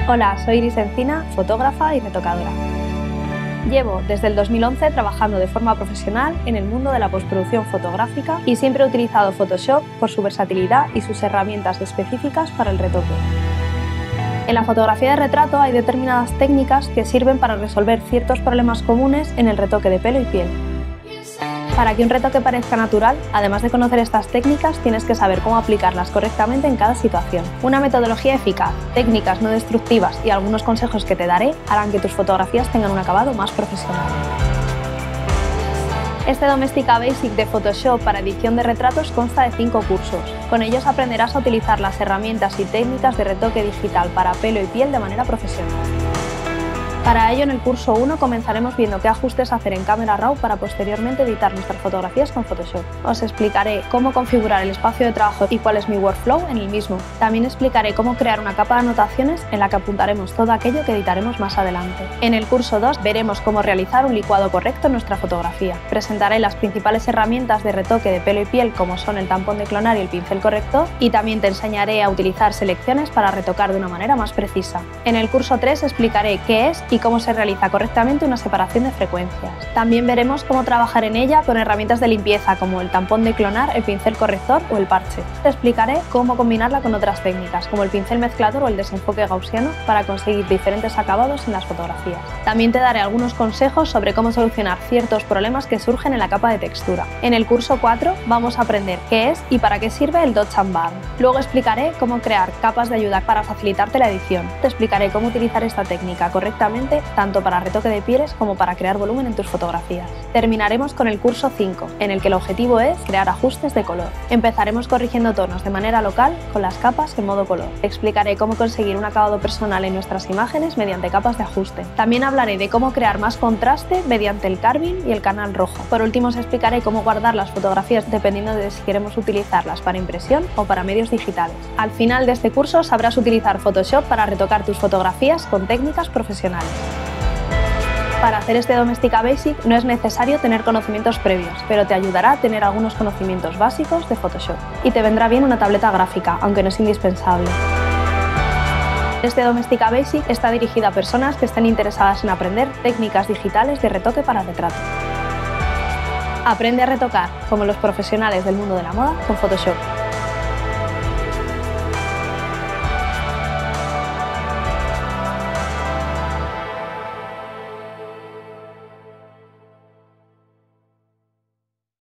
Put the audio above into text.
Hola, soy Iris Encina, fotógrafa y retocadora. Llevo desde el 2011 trabajando de forma profesional en el mundo de la postproducción fotográfica y siempre he utilizado Photoshop por su versatilidad y sus herramientas específicas para el retoque. En la fotografía de retrato hay determinadas técnicas que sirven para resolver ciertos problemas comunes en el retoque de pelo y piel. Para que un retoque parezca natural, además de conocer estas técnicas, tienes que saber cómo aplicarlas correctamente en cada situación. Una metodología eficaz, técnicas no destructivas y algunos consejos que te daré harán que tus fotografías tengan un acabado más profesional. Este Domestika Basic de Photoshop para edición de retratos consta de 5 cursos. Con ellos aprenderás a utilizar las herramientas y técnicas de retoque digital para pelo y piel de manera profesional. Para ello, en el curso 1 comenzaremos viendo qué ajustes hacer en Camera Raw para posteriormente editar nuestras fotografías con Photoshop. Os explicaré cómo configurar el espacio de trabajo y cuál es mi workflow en el mismo. También explicaré cómo crear una capa de anotaciones en la que apuntaremos todo aquello que editaremos más adelante. En el curso 2 veremos cómo realizar un licuado correcto en nuestra fotografía. Presentaré las principales herramientas de retoque de pelo y piel como son el tampón de clonar y el pincel corrector, y también te enseñaré a utilizar selecciones para retocar de una manera más precisa. En el curso 3 explicaré qué es y cómo se realiza correctamente una separación de frecuencias. También veremos cómo trabajar en ella con herramientas de limpieza como el tampón de clonar, el pincel corrector o el parche. Te explicaré cómo combinarla con otras técnicas como el pincel mezclador o el desenfoque gaussiano para conseguir diferentes acabados en las fotografías. También te daré algunos consejos sobre cómo solucionar ciertos problemas que surgen en la capa de textura. En el curso 4 vamos a aprender qué es y para qué sirve el Dodge and Burn. Luego explicaré cómo crear capas de ayuda para facilitarte la edición. Te explicaré cómo utilizar esta técnica correctamente tanto para retoque de pieles como para crear volumen en tus fotografías. Terminaremos con el curso 5, en el que el objetivo es crear ajustes de color. Empezaremos corrigiendo tonos de manera local con las capas en modo color. Te explicaré cómo conseguir un acabado personal en nuestras imágenes mediante capas de ajuste. También hablaré de cómo crear más contraste mediante el carving y el canal rojo. Por último, os explicaré cómo guardar las fotografías dependiendo de si queremos utilizarlas para impresión o para medios digitales. Al final de este curso sabrás utilizar Photoshop para retocar tus fotografías con técnicas profesionales. Para hacer este Domestika Basic no es necesario tener conocimientos previos, pero te ayudará a tener algunos conocimientos básicos de Photoshop. Y te vendrá bien una tableta gráfica, aunque no es indispensable. Este Domestika Basic está dirigido a personas que estén interesadas en aprender técnicas digitales de retoque para retrato. Aprende a retocar como los profesionales del mundo de la moda con Photoshop.